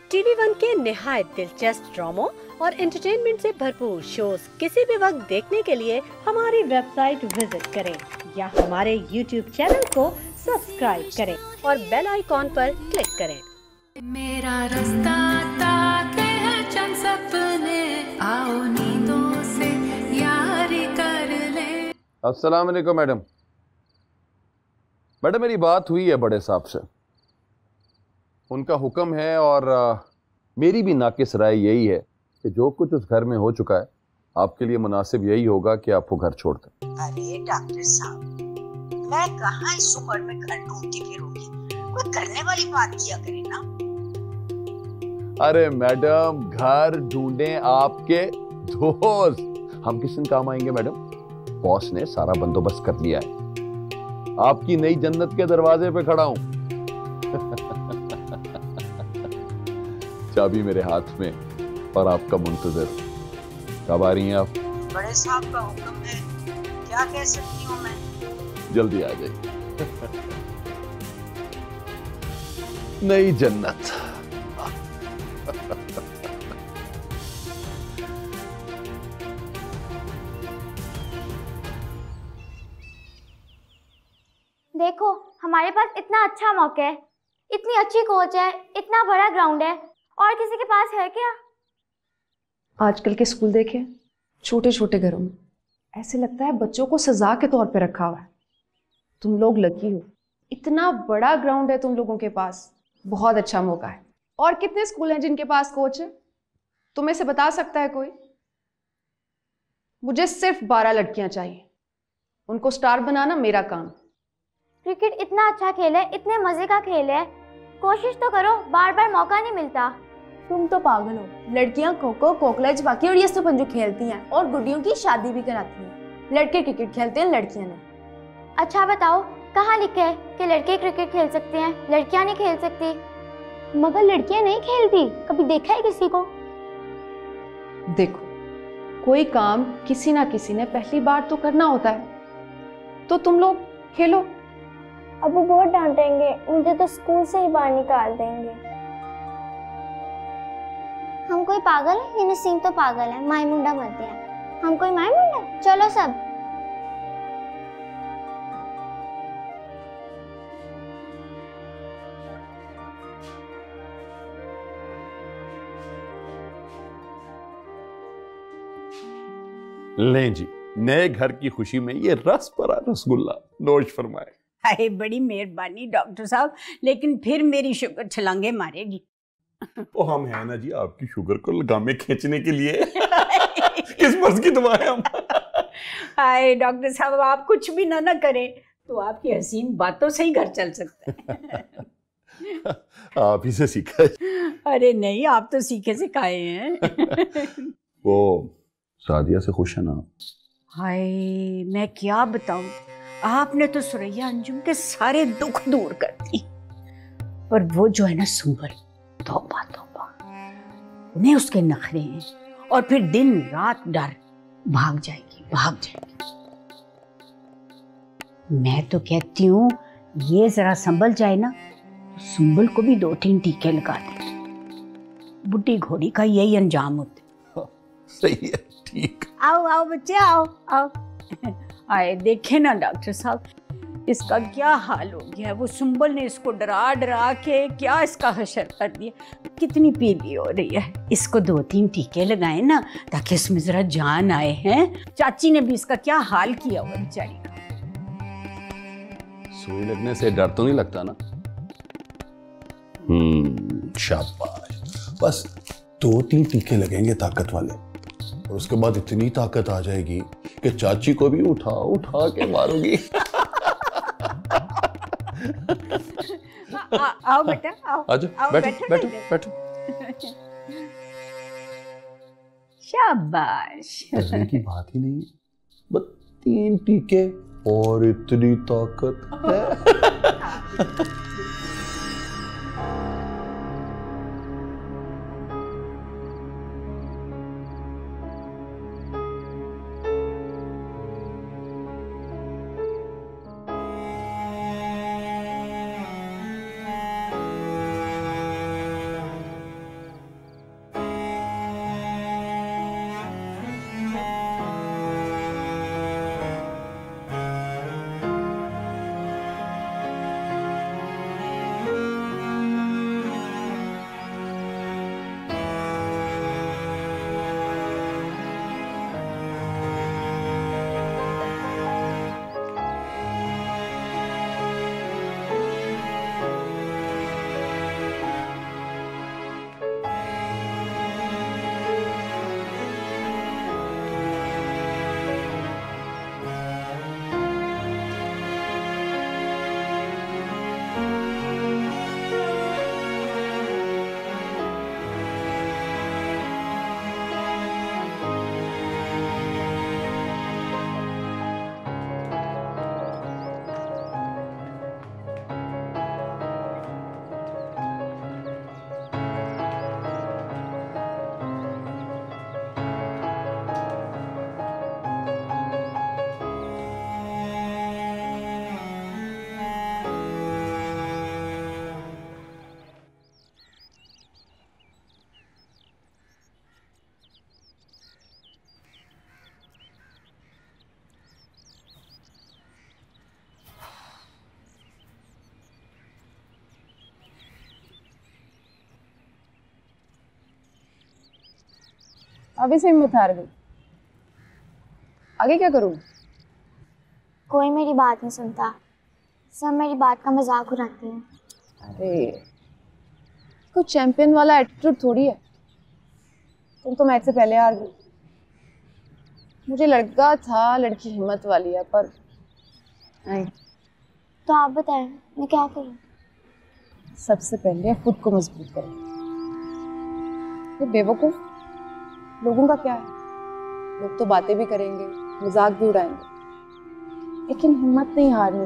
TV one के निहायत दिलचस्प ड्रामों और एंटरटेनमेंट से भरपूर शोज किसी भी वक्त देखने के लिए हमारी वेबसाइट विजिट करें या हमारे यूट्यूब चैनल को सब्सक्राइब करें और बेल आइकॉन पर क्लिक करें। मेरा रास्ता ताके है चंद सपने, आओ नींदों से यारी कर ले। अस्सलाम वालेकुम मैडम। मैडम मेरी बात हुई है बड़े साहब से, उनका हुक्म है और मेरी भी नाकिस राय यही है कि जो कुछ उस घर में हो चुका है आपके लिए मुनासिब यही होगा कि आप वो घर छोड़ दें। अरे डॉक्टर साहब, मैं कहाँ इस उम्र में घर ढूंढती फिरूंगी, कोई करने वाली बात किया करे ना। अरे मैडम घर ढूंढे आपके दोस्त, हम किस दिन काम आएंगे मैडम? बॉस ने सारा बंदोबस्त कर लिया है, आपकी नई जन्नत के दरवाजे पे खड़ा हूं। चाबी मेरे हाथ में और आपका मुंतजर। कब आ रही हैं आप? बड़े साहब का हुक्म है, क्या कह सकती हूँ मैं। जल्दी आ जाइए। नई जन्नत। देखो, हमारे पास इतना अच्छा मौका है, इतनी अच्छी कोच है, इतना बड़ा ग्राउंड है, और किसी के पास है क्या? आजकल के स्कूल देखे, छोटे छोटे घरों में ऐसे लगता है बच्चों को सजा के तौर पे रखा हुआ है। तुम लोग लकी हो, इतना बड़ा ग्राउंड है तुम लोगों के पास, बहुत अच्छा मौका है। और कितने स्कूल हैं जिनके पास कोच है? तुम्हें से बता सकता है कोई? मुझे सिर्फ 12 लड़कियां चाहिए, उनको स्टार बनाना मेरा काम। क्रिकेट इतना अच्छा खेल है, इतने मजे का खेल है, कोशिश तो करो, बार बार मौका नहीं मिलता। तुम तो पागल हो, लड़कियां खो खो, कोकला छपाकी और ये सब पंजू खेलती हैं और गुड्डियों की शादी भी कराती हैं। लड़के क्रिकेट खेलते हैं, लड़कियां नहीं। अच्छा बताओ, कहाँ लिखा है कि लड़के क्रिकेट खेल सकते हैं, लड़कियां नहीं खेल सकती? मगर लड़कियां नहीं खेलती, कभी देखा है किसी को? देखो, कोई काम किसी ना किसी ने पहली बार तो करना होता है, तो तुम लोग खेलो। अब वो बहुत डांटेंगे, मुझे तो स्कूल से ही बाहर निकाल देंगे। हम कोई पागल है? ये नसीम तो पागल है, माई मुंडा मत दिया। हम कोई माई मुंडा? चलो सब। लें जी, नए घर की खुशी में ये रस भरा रसगुल्ला नोश फरमाए। अरे बड़ी मेहरबानी डॉक्टर साहब, लेकिन फिर मेरी शुगर छलांगे मारेगी। ओ हम है ना जी आपकी शुगर को लगामे खींचने के लिए। किस मर्ज की दुआ है हम। हाय डॉक्टर साहब, आप कुछ भी ना करें तो आपकी हसीन बातों से ही घर चल सकता है। आप ही से सीखा है। अरे नहीं, आप तो सीखे सिखाए हैं। वो सादिया से खुश है ना? हाय मैं क्या बताऊं, आपने तो सुरैया अंजुम के सारे दुख दूर कर दी, पर वो जो है ना सुंबल, तौबा तौबा, उन्हें उसके नखरे हैं और फिर दिन रात डर, भाग जाएगी भाग जाएगी। मैं तो कहती हूँ ये जरा संभल जाए ना, सुंबल को भी 2-3 टीके लगा दे, बुढ़ी घोड़ी का यही अंजाम होता। सही है, ठीक। आओ आओ बच्चे, आओ आओ। आए देखे ना डॉक्टर साहब, इसका क्या हाल हो गया है। वो सुंबल ने इसको डरा डरा के क्या इसका हशर कर दिया। कितनी पीली हो रही है, इसको 2-3 टीके लगाए ना ताकि इसमें जरा जान आए। हैं चाची ने भी इसका क्या हाल किया हुआ बेचारी का। सुई लगने से डर तो नहीं लगता ना? शाबाश। बस 2-3 टीके लगेंगे ताकत वाले, और उसके बाद इतनी ताकत आ जाएगी कि चाची को भी उठा उठा के मारूंगी। आओ बेटा, आओ। आजो, बैठो बैठो बैठो। शाबाश। डरने की बात ही नहीं, बस 3 टीके और इतनी ताकत है। अभी से हिम्मत हार गई। आगे क्या करूँ? कोई मेरी बात नहीं सुनता, सब मेरी बात का मजाक उड़ाते हैं। अरे कुछ चैंपियन वाला एटीट्यूड थोड़ी है। तुम तो मैच से पहले हार गई। मुझे लड़का था, लड़की हिम्मत वाली है, पर नहीं। तो आप बताएं मैं क्या करूं? सबसे पहले खुद को मजबूत करो। ये बेवकूफ लोगों का क्या है? लोग तो बातें भी करेंगे, मजाक भी उड़ाएंगे, लेकिन हिम्मत नहीं हारनी।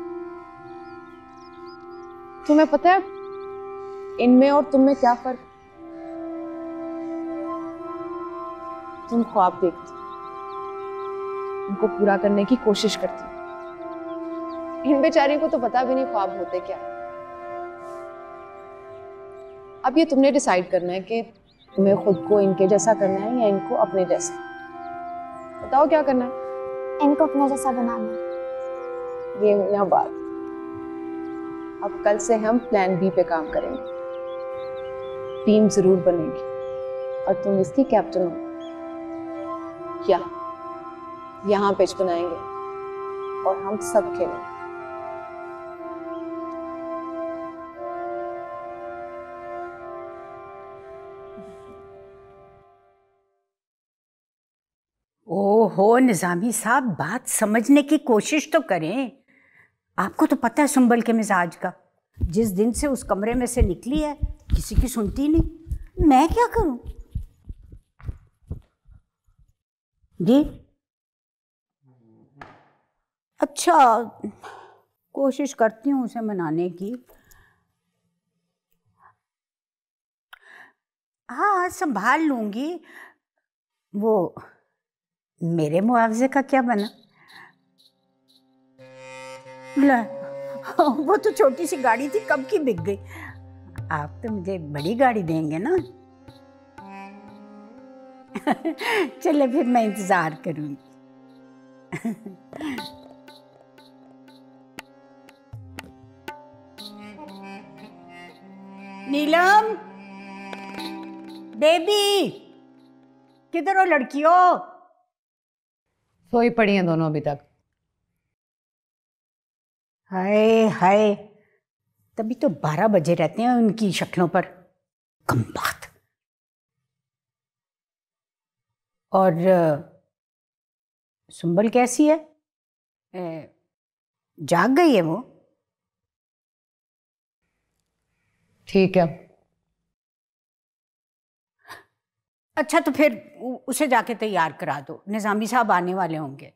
तुम्हें पता है इनमें और तुम में क्या फर्क? तुम ख्वाब देखती, उनको पूरा करने की कोशिश करती। इन बेचारियों को तो पता भी नहीं ख्वाब होते क्या। अब ये तुमने डिसाइड करना है कि तुम्हें खुद को इनके जैसा करना है या इनको अपने जैसा। बताओ क्या करना है? इनको अपने जैसा बनाना है। ये हुई ना बात। अब कल से हम प्लान बी पे काम करेंगे। टीम जरूर बनेगी और तुम इसकी कैप्टन हो। क्या यहाँ पिच बनाएंगे और हम सब खेलेंगे। ओहो निजामी साहब, बात समझने की कोशिश तो करें। आपको तो पता है सुंबल के मिजाज का। जिस दिन से उस कमरे में से निकली है किसी की सुनती नहीं। मैं क्या करूं? जी अच्छा, कोशिश करती हूँ उसे मनाने की। हाँ संभाल लूंगी। वो मेरे मुआवजे का क्या बना? ले, वो तो छोटी सी गाड़ी थी, कब की बिक गई। आप तो मुझे बड़ी गाड़ी देंगे ना। चले फिर मैं इंतजार करूंगी। नीलम बेबी, किधर हो लड़कियों? सोई पड़ी हैं दोनों अभी तक। हाय हाय, तभी तो 12 बजे रहते हैं उनकी शक्लों पर। कम बात। और सुंबल कैसी है? जाग गई है वो? ठीक है। अच्छा तो फिर उसे जाके तैयार करा दो, निजामी साहब आने वाले होंगे।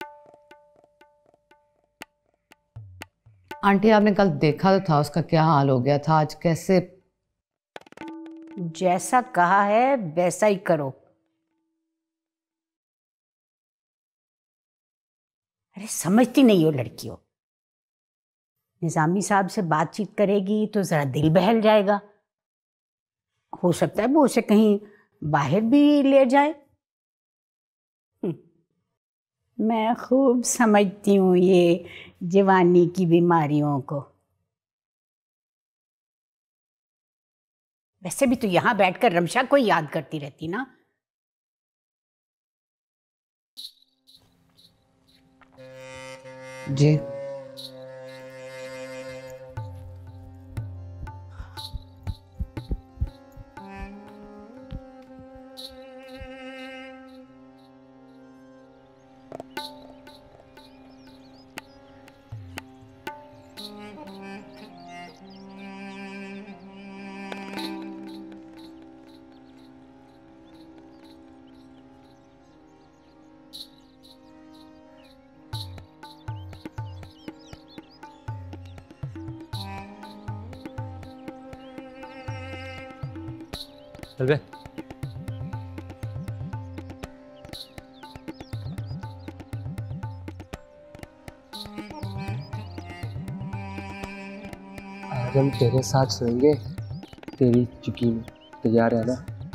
आंटी आपने कल देखा तो था उसका क्या हाल हो गया था, आज कैसे? जैसा कहा है वैसा ही करो। अरे समझती नहीं हो लड़कियों। निजामी साहब से बातचीत करेगी तो जरा दिल बहल जाएगा। हो सकता है वो उसे कहीं बाहर भी ले जाए। मैं खूब समझती हूँ ये जवानी की बीमारियों को। वैसे भी तो यहाँ बैठकर रमशा को याद करती रहती ना। जी चल बे। आज हम तेरे साथ सोएंगे, तेरी चुकी में। तैयार है ना?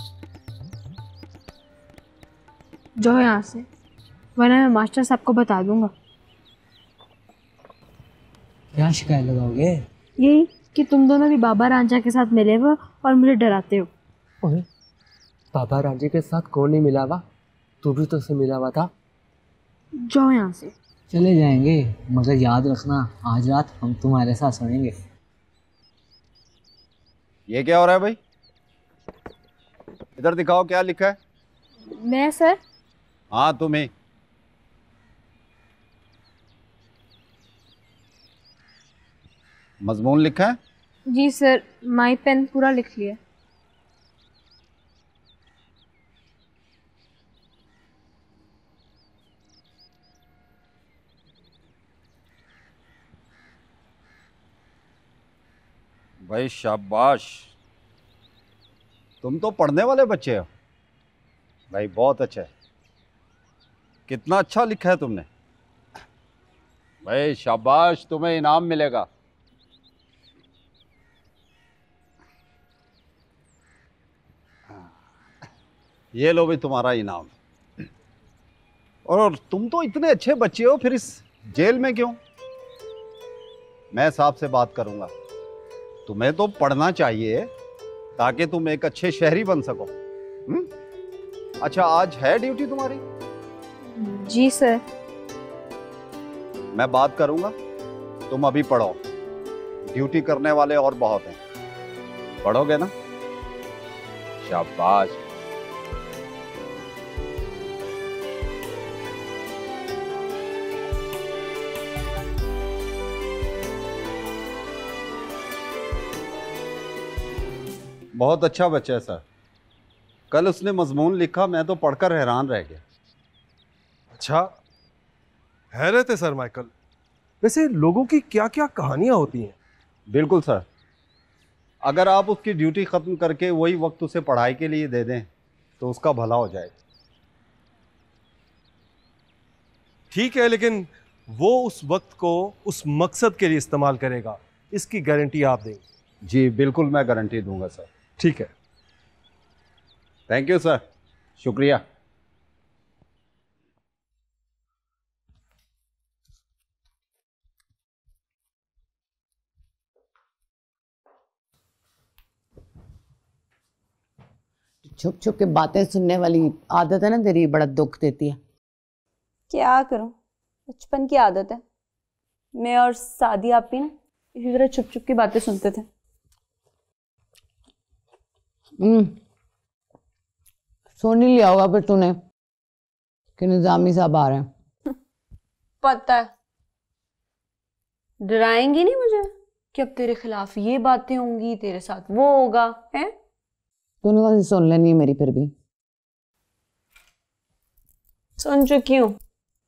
जाओ यहाँ से, वरना मैं मास्टर साहब को बता दूंगा। क्या शिकायत लगाओगे? यही कि तुम दोनों भी बाबा रांझा के साथ मिले हो और मुझे डराते हो। ओए, पापा राजी के साथ कौन नहीं मिला हुआ? तू भी तो उससे मिला हुआ था। जाओ यहाँ से। चले जाएंगे, मगर याद रखना आज रात हम तुम्हारे साथ सोएंगे। ये क्या हो रहा है भाई? इधर दिखाओ क्या लिखा है। मैं सर? हाँ तुम्हें। मजमून लिखा है? जी सर, माई पेन पूरा लिख लिया। भाई शाबाश, तुम तो पढ़ने वाले बच्चे हो भाई, बहुत अच्छा है। कितना अच्छा लिखा है तुमने भाई, शाबाश, तुम्हें इनाम मिलेगा। ये लो भी तुम्हारा इनाम। और तुम तो इतने अच्छे बच्चे हो, फिर इस जेल में क्यों? मैं साहब से बात करूंगा। तुम्हें तो पढ़ना चाहिए ताकि तुम एक अच्छे शहरी बन सको। अच्छा, आज है ड्यूटी तुम्हारी? जी सर। मैं बात करूंगा, तुम अभी पढ़ो। ड्यूटी करने वाले और बहुत हैं, पढ़ोगे ना? शाबाश। बहुत अच्छा बच्चा है सर। कल उसने मजमून लिखा, मैं तो पढ़कर हैरान रह गया। अच्छा, हैरत है सर माइकल। वैसे लोगों की क्या क्या कहानियां होती हैं। बिल्कुल सर, अगर आप उसकी ड्यूटी ख़त्म करके वही वक्त उसे पढ़ाई के लिए दे दें तो उसका भला हो जाएगा। ठीक है, लेकिन वो उस वक्त को उस मकसद के लिए इस्तेमाल करेगा, इसकी गारंटी आप देंगे? जी बिल्कुल, मैं गारंटी दूंगा सर। ठीक है, थैंक यू सर, शुक्रिया। छुप छुप के बातें सुनने वाली आदत है ना तेरी, बड़ा दुख देती है। क्या करूं, बचपन की आदत है। मैं और सादी आपी ना इसी तरह छुप छुप की बातें सुनते थे। सुन ही लिया होगा फिर तूने कि निजामी साहब आ रहे हैं। पता है, डराएंगी नहीं मुझे कि अब तेरे खिलाफ ये बातें होंगी, तेरे साथ वो होगा, है? तूने कौन सी सुन लेनी है मेरी? फिर भी सुन चुकी हूं।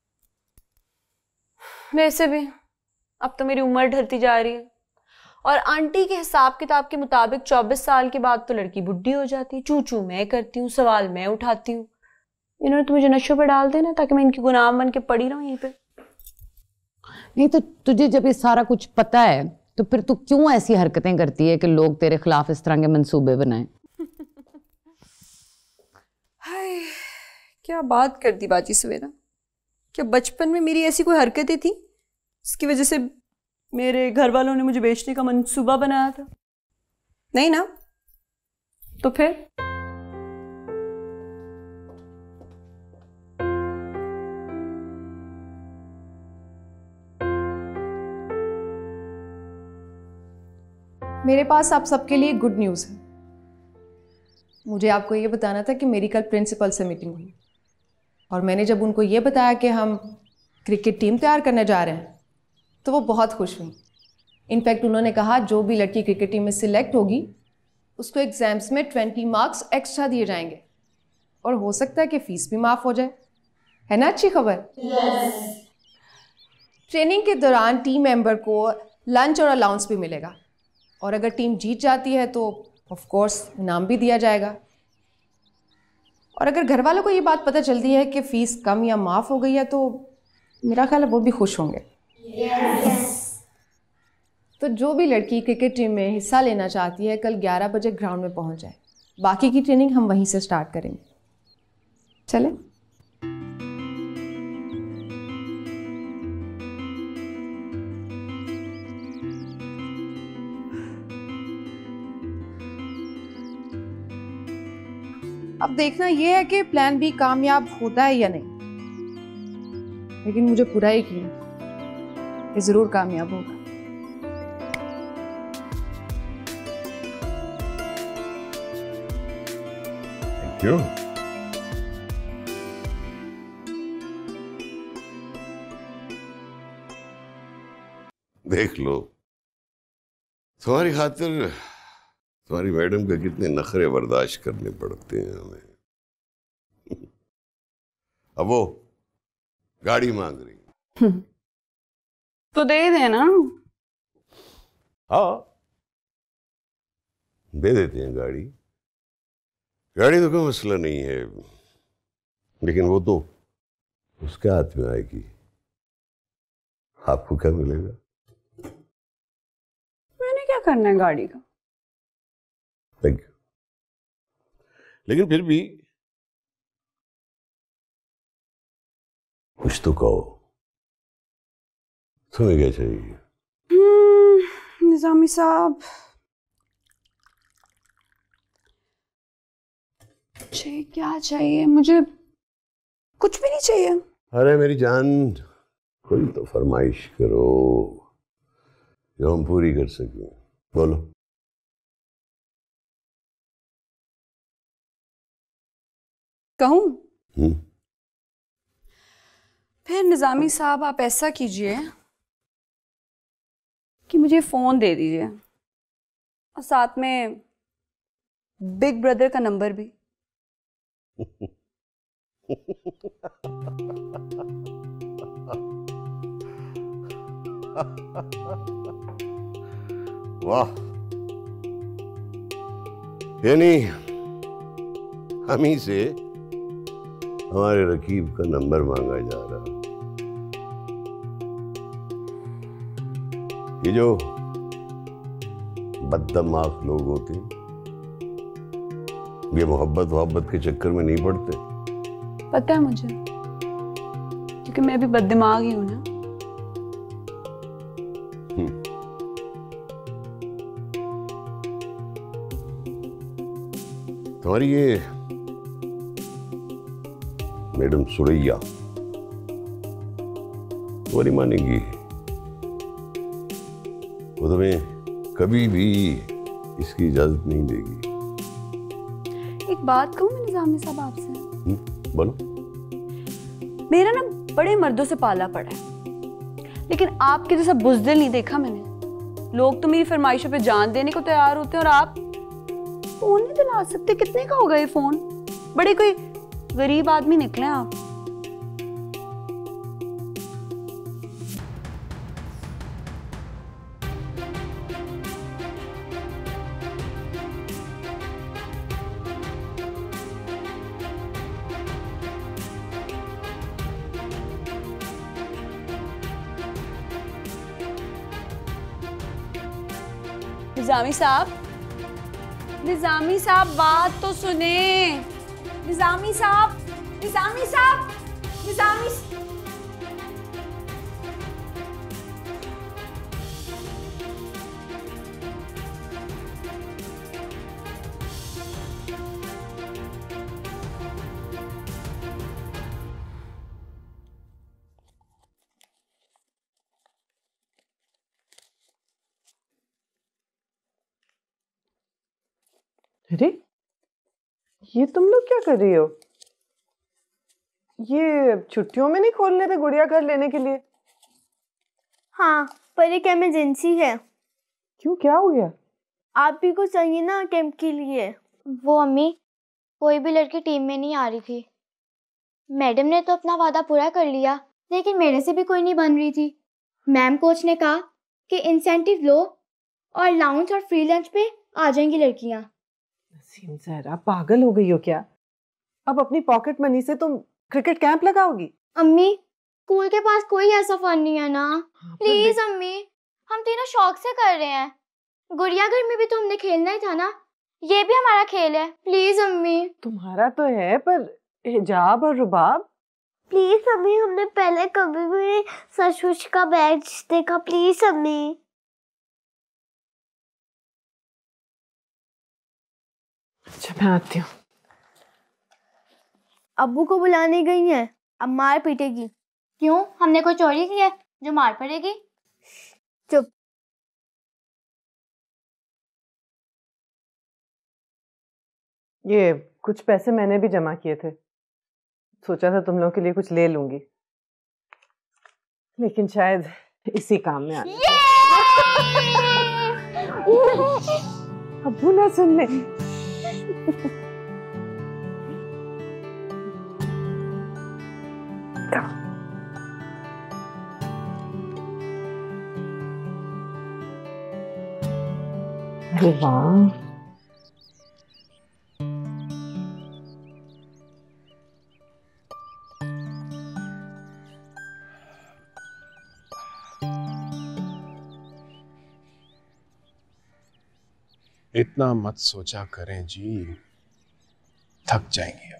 वैसे भी अब तो मेरी उम्र ढलती जा रही है और आंटी के हिसाब किताब के मुताबिक 24 साल के बाद तो लड़की बुढ़ी हो जाती है। चू चू मैं करती हूँ, सवाल मैं उठाती हूँ। इन्होंने तो मुझे नशों पे डाल देना ताकि मैं इनकी गुलाम बन के पड़ी रहूं यहीं पे। नहीं तो तुझे जब ये सारा कुछ पता है तो फिर तू क्यों ऐसी हरकतें करती है कि लोग तेरे खिलाफ इस तरह के मंसूबे बनाएं? हाय, क्या बात कर दी बाजी सवेरा। क्या बचपन में मेरी ऐसी कोई हरकतें थी जिसकी वजह से मेरे घर वालों ने मुझे बेचने का मंसूबा बनाया था? नहीं ना? तो फिर मेरे पास आप सबके लिए गुड न्यूज़ है। मुझे आपको ये बताना था कि मेरी कल प्रिंसिपल से मीटिंग हुई और मैंने जब उनको ये बताया कि हम क्रिकेट टीम तैयार करने जा रहे हैं तो वो बहुत खुश हुई। इनफैक्ट उन्होंने कहा जो भी लड़की क्रिकेट टीम में सिलेक्ट होगी उसको एग्जाम्स में 20 मार्क्स एक्स्ट्रा दिए जाएंगे और हो सकता है कि फीस भी माफ़ हो जाए। है ना अच्छी खबर? ट्रेनिंग के दौरान टीम मेंबर को लंच और अलाउंस भी मिलेगा और अगर टीम जीत जाती है तो ऑफ कोर्स इनाम भी दिया जाएगा। और अगर घर वालों को ये बात पता चलती है कि फ़ीस कम या माफ़ हो गई है तो मेरा ख्याल है वो भी खुश होंगे। तो जो भी लड़की क्रिकेट टीम में हिस्सा लेना चाहती है कल 11 बजे ग्राउंड में पहुंच जाए। बाकी की ट्रेनिंग हम वहीं से स्टार्ट करेंगे। चलें? अब देखना ये है कि प्लान बी कामयाब होता है या नहीं, लेकिन मुझे पूरा यकीन है कि जरूर कामयाब होगा। Thank you. देख लो, तुम्हारी खातिर तुम्हारी मैडम के कितने नखरे बर्दाश्त करने पड़ते हैं हमें। अब वो गाड़ी मांग रही। तो दे देना। हाँ, दे देते हैं गाड़ी। गाड़ी तो कोई मसला नहीं है, लेकिन वो तो उसके हाथ में आएगी। आपको क्या मिलेगा? मैंने क्या करना है गाड़ी का? थैंक यू, लेकिन फिर भी कुछ तो कहो, तुम्हें क्या चाहिए? निजामी साहब, मुझे क्या चाहिए? मुझे कुछ भी नहीं चाहिए। अरे मेरी जान, कोई तो फरमाइश करो जो हम पूरी कर सकें। बोलो। कहूं? फिर निजामी साहब आप ऐसा कीजिए कि मुझे फोन दे दीजिए और साथ में बिग ब्रदर का नंबर भी। वाह, यानी हम ही से हमारे रकीब का नंबर मांगा जा रहा। ये जो बददिमाग लोग होते हैं, ये मोहब्बत के चक्कर में नहीं पड़ते। पता है मुझे, क्योंकि मैं भी बददिमाग ही हूं ना। तुम्हारी ये मैडम सुरैया वो नहीं मानेंगी। वो तुम्हें कभी भी इसकी इजाजत नहीं देगी। एक बात कहूं मैं निजामी साहब आपसे? बोलो। मेरा ना बड़े मर्दों से पाला पड़ा है, लेकिन आपके जैसा बुज़दिल नहीं देखा मैंने। लोग तो मेरी फरमाइशों पे जान देने को तैयार होते हैं और आप फोन नहीं दिला सकते। कितने का होगा ये फोन? बड़े कोई गरीब आदमी निकले आप। निजामी साहब, निजामी साहब बात तो सुने। निजामी साहब, निजामी साहब, निजामी अरे ये तुम लोग क्या कर रही हो? ये छुट्टियों में नहीं खोल रहे थे गुड़िया घर लेने के लिए? हाँ, पर एक इमरजेंसी है। क्यों, क्या हो गया? आप भी को चाहिए ना कैंप के लिए। वो अम्मी, कोई भी लड़की टीम में नहीं आ रही थी। मैडम ने तो अपना वादा पूरा कर लिया, लेकिन मेरे से भी कोई नहीं बन रही थी। मैम कोच ने कहा कि इंसेंटिव लो और लाउंज और फ्री लंच पे आ जाएंगी लड़कियां। नसीम ज़हरा, पागल हो गई हो क्या? अब अपनी पॉकेट मनी से तुम क्रिकेट कैंप लगाओगी? अम्मी, स्कूल के पास कोई ऐसा फंड नहीं है ना। प्लीज अम्मी, हम तीनों शौक से कर रहे हैं। गुड़िया घर में भी तो हमने खेलना ही था ना, ये भी हमारा खेल है। प्लीज अम्मी। तुम्हारा तो है, पर हिजाब और रुबाब? प्लीज अम्मी, हमने पहले कभी भी सचमुच का बैच देखा। प्लीज अम्मी। अच्छा, मैं आती हूँ। अब्बू को बुलाने गई हैं, अब मार पीटेगी। क्यों, हमने कोई चोरी की है जो मार पड़ेगी? चुप। ये कुछ पैसे मैंने भी जमा किए थे, सोचा था तुम लोगों के लिए कुछ ले लूंगी, लेकिन शायद इसी काम में आने। अब्बू ना सुन ले। अरे वाह, इतना मत सोचा करें जी, थक जाएंगे।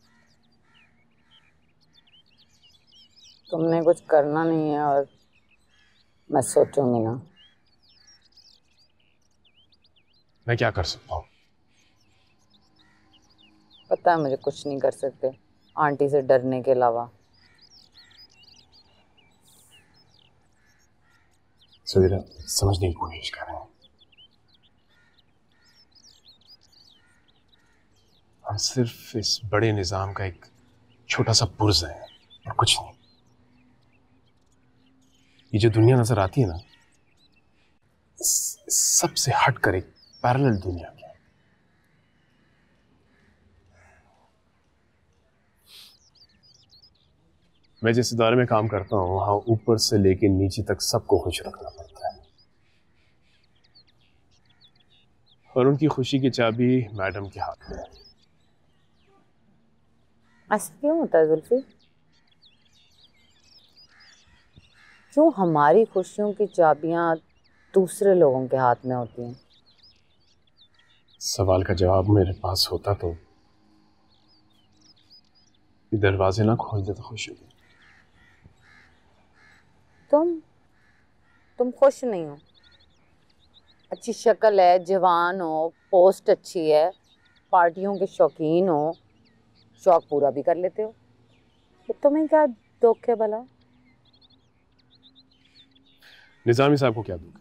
तुमने कुछ करना नहीं है और मैं सोचूंगी ना। मैं क्या कर सकता हूँ? पता है मुझे कुछ नहीं कर सकते आंटी से डरने के अलावा। सवेरा समझने की कोशिश कर रहे हैं। हम सिर्फ इस बड़े निजाम का एक छोटा सा पुर्ज है और कुछ नहीं। ये जो दुनिया नजर आती है ना, सबसे हट कर एक पैरेलल दुनिया की। मैं जिस इदारे में काम करता हूं वहां ऊपर से लेकर नीचे तक सबको खुश रखना पड़ता है, और उनकी खुशी की चाबी मैडम के हाथ में है। ऐसा क्यों होता है जुल्फी? क्यों हमारी खुशियों की चाबियां दूसरे लोगों के हाथ में होती हैं? सवाल का जवाब मेरे पास होता तो ये दरवाजे ना खोल देता खुशी के। तुम खुश नहीं हो? अच्छी शक्ल है, जवान हो, पोस्ट अच्छी है, पार्टियों के शौकीन हो, शौक पूरा भी कर लेते हो, तो तुम्हें क्या दुख है भला? निजामी साहब को क्या दुख है?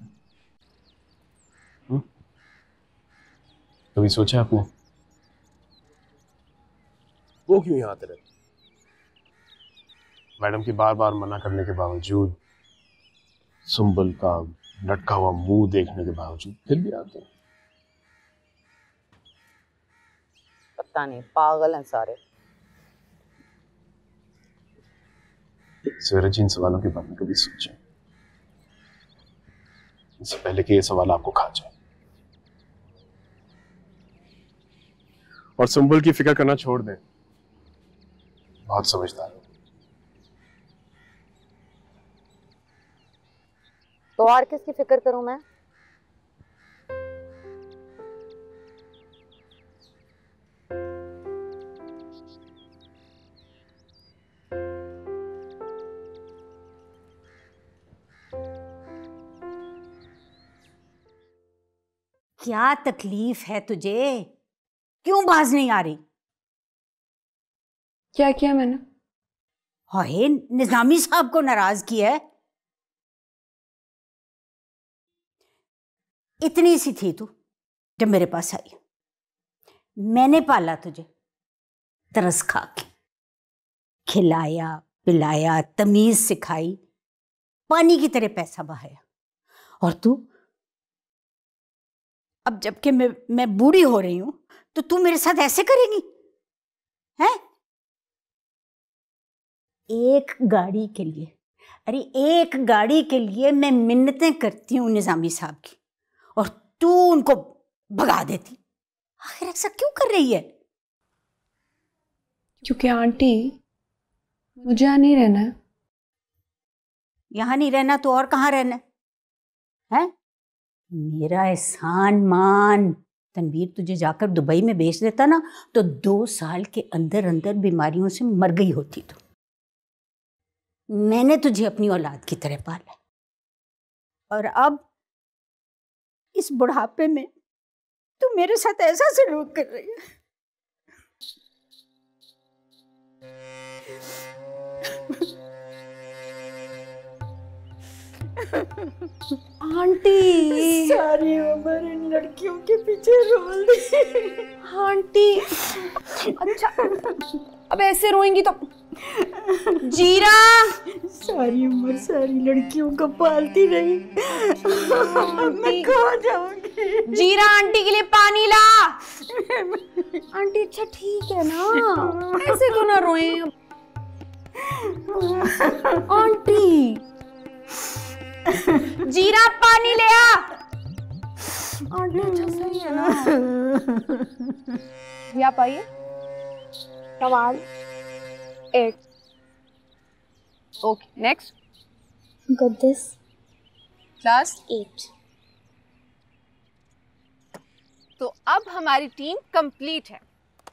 कभी सोचा आपने वो क्यों यहाँ आते रहते? मैडम की बार बार मना करने के बावजूद, सुंबल का लटका हुआ मुंह देखने के बावजूद फिर भी आते हैं। पता नहीं, पागल हैं सारे। सवेरा जी, इन सवालों के बारे में कभी सोचें, इससे पहले कि ये सवाल आपको खा जाए। और सुंबल की फिक्र करना छोड़ दें, बहुत समझदार हो। तो और किसकी फिक्र करूं मैं? क्या तकलीफ है तुझे? क्यों बाज नहीं आ रही? क्या किया मैंने? हाय, निजामी साहब को नाराज किया है? इतनी सी थी तू जब मेरे पास आई। मैंने पाला तुझे, तरस खा के खिलाया पिलाया, तमीज सिखाई, पानी की तरह पैसा बहाया, और तू अब जबकि मैं बूढ़ी हो रही हूं तो तू मेरे साथ ऐसे करेगी? हैं? एक गाड़ी के लिए, अरे एक गाड़ी के लिए मैं मिन्नतें करती हूँ निजामी साहब की, और तू उनको भगा देती। आखिर ऐसा क्यों कर रही है? क्योंकि आंटी, मुझे यहाँ नहीं रहना है। यहाँ नहीं रहना तो और कहाँ रहना है? मेरा एहसान मान, तनवीर तुझे जाकर दुबई में बेच देता ना तो 2 साल के अंदर अंदर बीमारियों से मर गई होती। तो मैंने तुझे अपनी औलाद की तरह पाला, और अब इस बुढ़ापे में तू मेरे साथ ऐसा सलूक कर रही है। आंटी सारी उम्र इन लड़कियों के पीछे रोल दी। आंटी अच्छा अब ऐसे रोएंगी तो जीरा सारी उम्र सारी लड़कियों को पालती रही, मैं खो जाऊंगी। जीरा आंटी के लिए पानी ला। आंटी अच्छा ठीक है ना, ऐसे तो ना रोए। आंटी जीरा पानी ले आ। आंटी अच्छा सही है ना। ये आप आइए। Come on. 8. Okay, next. Got this. Class 8. तो अब हमारी टीम कंप्लीट है।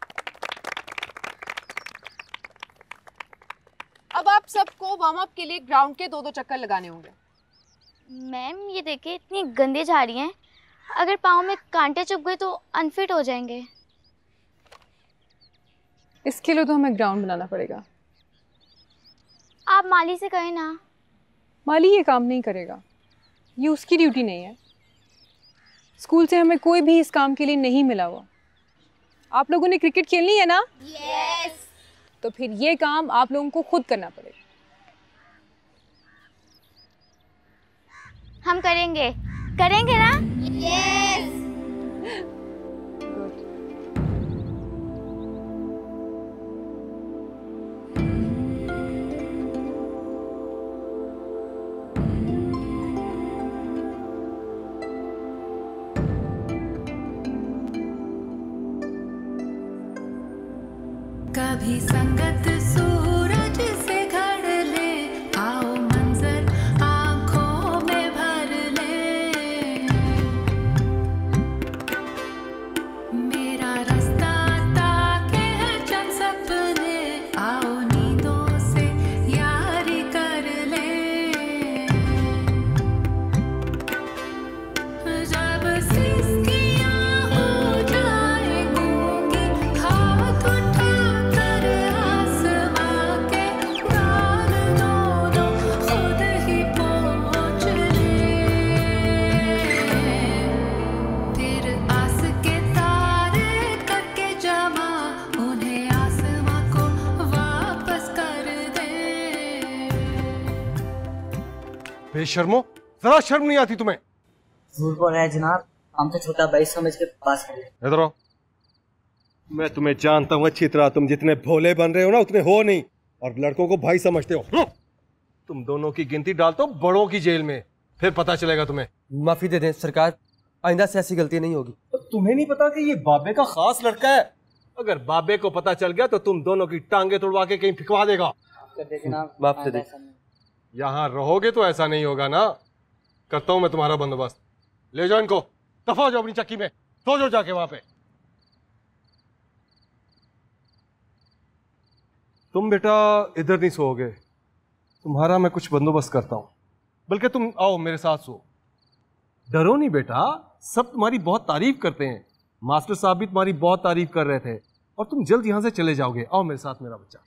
अब आप सबको वार्म अप के लिए ग्राउंड के 2-2 चक्कर लगाने होंगे। मैम ये देखिए इतनी गंदी झाड़ी हैं, अगर पाँव में कांटे चुभ गए तो अनफिट हो जाएंगे। इसके लिए तो हमें ग्राउंड बनाना पड़ेगा। आप माली से कहें ना। माली ये काम नहीं करेगा, ये उसकी ड्यूटी नहीं है। स्कूल से हमें कोई भी इस काम के लिए नहीं मिला हुआ। आप लोगों ने क्रिकेट खेलनी है ना? यस। तो फिर ये काम आप लोगों को खुद करना पड़ेगा। हम करेंगे, करेंगे ना? यस। कभी संगत सूरज से घड़ ले, आओ मंजर आंखों में भर ले। मेरा रास्ता ताके है चंद सपने, आओ नींदों से यारी कर ले। जब सिसकियां हो जाए गूंगी, हाथ उठा बेशर्मो, जरा शर्म नहीं आती तुम्हें? झूठ बोल रहे हैं जनाब, हम तो छोटा भाई समझ के पास कर ले। इधर आओ। मैं तुम्हें जानता हूँ अच्छी तरह, तुम जितने भोले बन रहे हो ना उतने हो नहीं, और लड़कों को भाई समझते हो। तुम दोनों की गिनती डालते हो बड़ों की जेल में, फिर पता चलेगा तुम्हें। माफी दे दें सरकार, आइंदा से ऐसी गलती नहीं होगी। तो तुम्हें नहीं पता कि ये बाबे का खास लड़का है? अगर बाबे को पता चल गया तो तुम दोनों की टांगे तोड़वा के कहीं फिकवा देगा। माफ दे। यहाँ रहोगे तो ऐसा नहीं होगा ना। करता हूं मैं तुम्हारा बंदोबस्त। ले जाओ इनको, दफा हो जाओ अपनी चक्की में, सो जाओ जाके वहां पे। तुम बेटा इधर नहीं सोओगे, तुम्हारा मैं कुछ बंदोबस्त करता हूं। बल्कि तुम आओ मेरे साथ सो। डरो नहीं बेटा, सब तुम्हारी बहुत तारीफ करते हैं। मास्टर साहब भी तुम्हारी बहुत तारीफ कर रहे थे, और तुम जल्द यहां से चले जाओगे। आओ मेरे साथ मेरा बच्चा।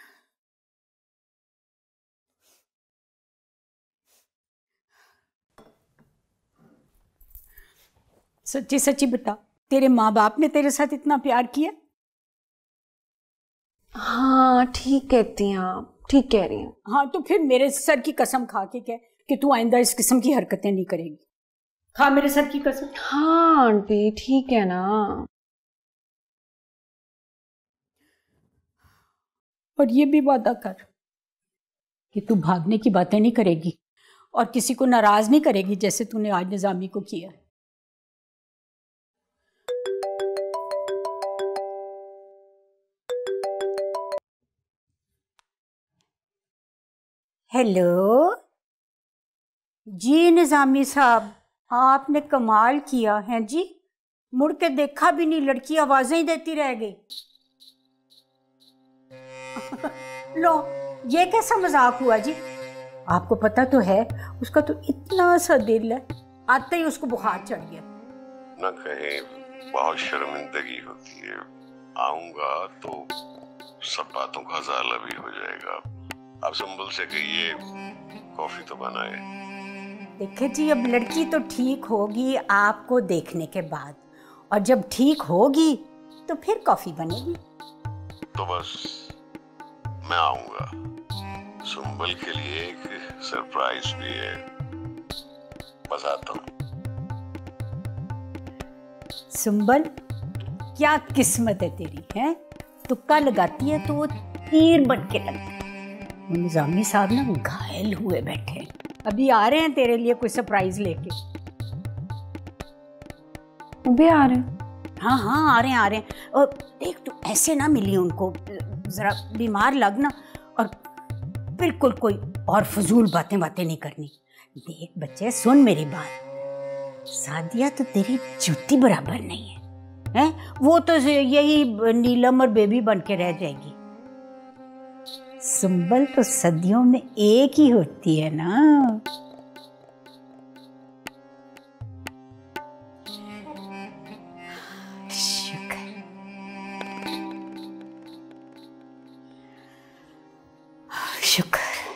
सच्ची सच्ची बता, तेरे माँ बाप ने तेरे साथ इतना प्यार किया? हाँ ठीक कहती हैं आप, ठीक कह रही हैं। हाँ तो फिर मेरे सर की कसम खा के कह कि तू आइंदा इस किस्म की हरकतें नहीं करेगी। खा मेरे सर की कसम। हाँ आंटी ठीक है ना। और ये भी वादा कर कि तू भागने की बातें नहीं करेगी और किसी को नाराज नहीं करेगी जैसे तूने आज निजामी को किया। हेलो जी निजामी साहब, आपने कमाल किया है जी, मुड़ के देखा भी नहीं, लड़की आवाजें ही देती रह गई। लो ये कैसा मजाक हुआ जी? आपको पता तो है उसका तो इतना सा दिल है, आते ही उसको बुखार चढ़ गया। न कहे बहुत शर्मिंदगी होती है, आऊंगा तो सब बातों का ज़ाला भी हो जाएगा। आप संबल से कहिए कॉफी तो बनाए। देखे जी, अब लड़की तो ठीक होगी आपको देखने के बाद, और जब ठीक होगी तो फिर कॉफी बनेगी। तो बस मैं आऊंगा। सुंबल के लिए एक सरप्राइज भी है, बस आता हूँ। सुंबल, क्या किस्मत है तेरी, है? तुक्का लगाती है तो वो तीर बन के लगता है। वो निजामी साहब ना घायल हुए बैठे हैं, अभी आ रहे हैं तेरे लिए कोई सरप्राइज लेके। अभी आ रहे हैं? हाँ हाँ, आ रहे हैं। और देख, तू ऐसे ना मिली उनको, जरा बीमार लगना, और बिल्कुल कोई और फजूल बातें नहीं करनी। देख बच्चे, सुन मेरी बात, सादिया तो तेरी जूती बराबर नहीं है, हैं? वो तो यही नीलम और बेबी बन के रह जाएगी। सुंबल तो सदियों में एक ही होती है ना। शुक्र।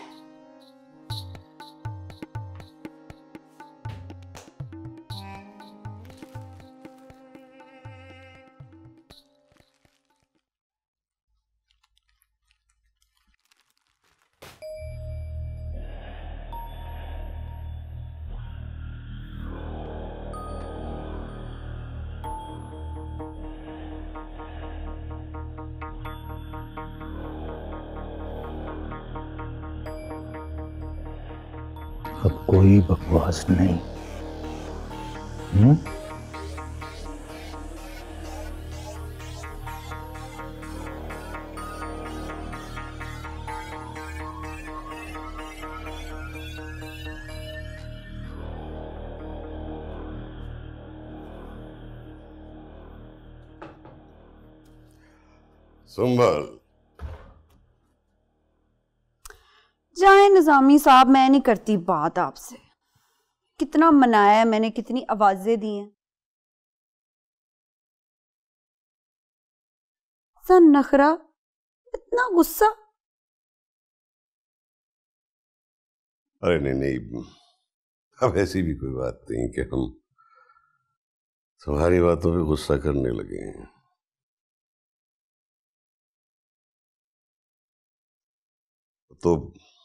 अब कोई बकवास नहीं। सुंबल, जाए निजामी साहब, मैं नहीं करती बात आपसे। कितना मनाया है मैंने, कितनी आवाजें दी हैं। सा नखरा, इतना गुस्सा। अरे नहीं नहीं, अब ऐसी भी कोई बात नहीं कि हम तुम्हारी बातों पे गुस्सा करने लगे हैं। तो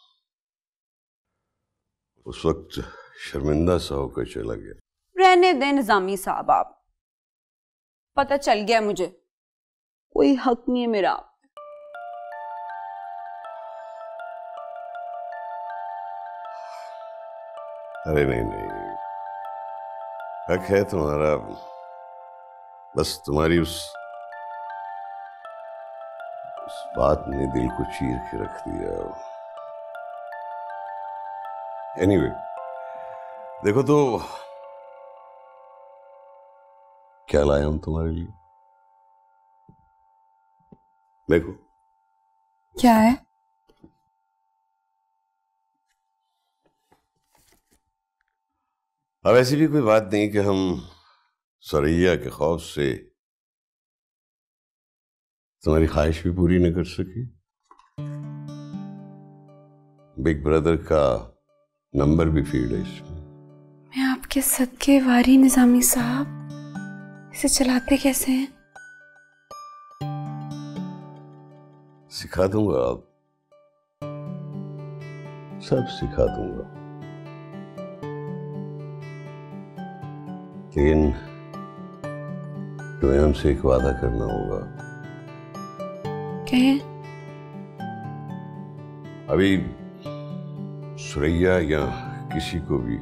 उस वक्त शर्मिंदा सा होकर चला गया। रहने दें निजामी साहब, आप, पता चल गया मुझे, कोई हक नहीं है मेरा। अरे नहीं नहीं, हक है तुम्हारा, बस तुम्हारी उस बात ने दिल को चीर के रख दिया। एनीवे, देखो तो क्या लाया हूं तुम्हारे लिए। देखो क्या है? अब ऐसी भी कोई बात नहीं कि हम सरैया के खौफ से तुम्हारी ख्वाहिश भी पूरी न कर सके। बिग ब्रदर का नंबर भी फीड है इसमें। मैं आपके सदके वारी निजामी साहब, इसे चलाते कैसे हैं? सिखा दूंगा, आप सब सिखा दूंगा, लेकिन तुम्हें हमसे एक वादा करना होगा। क्या? अभी सुरैया या किसी को भी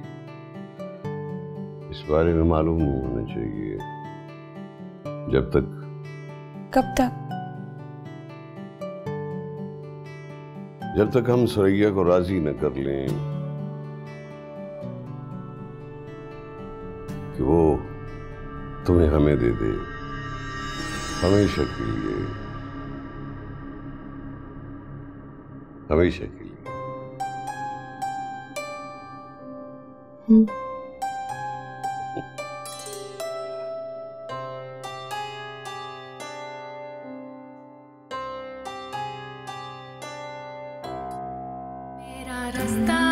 इस बारे में मालूम नहीं होना चाहिए। जब तक? कब तक? जब तक हम सुरैया को राजी न कर लें कि वो तुम्हें हमें दे दे, हमेशा के लिए, हमेशा के लिए। मेरा रास्ता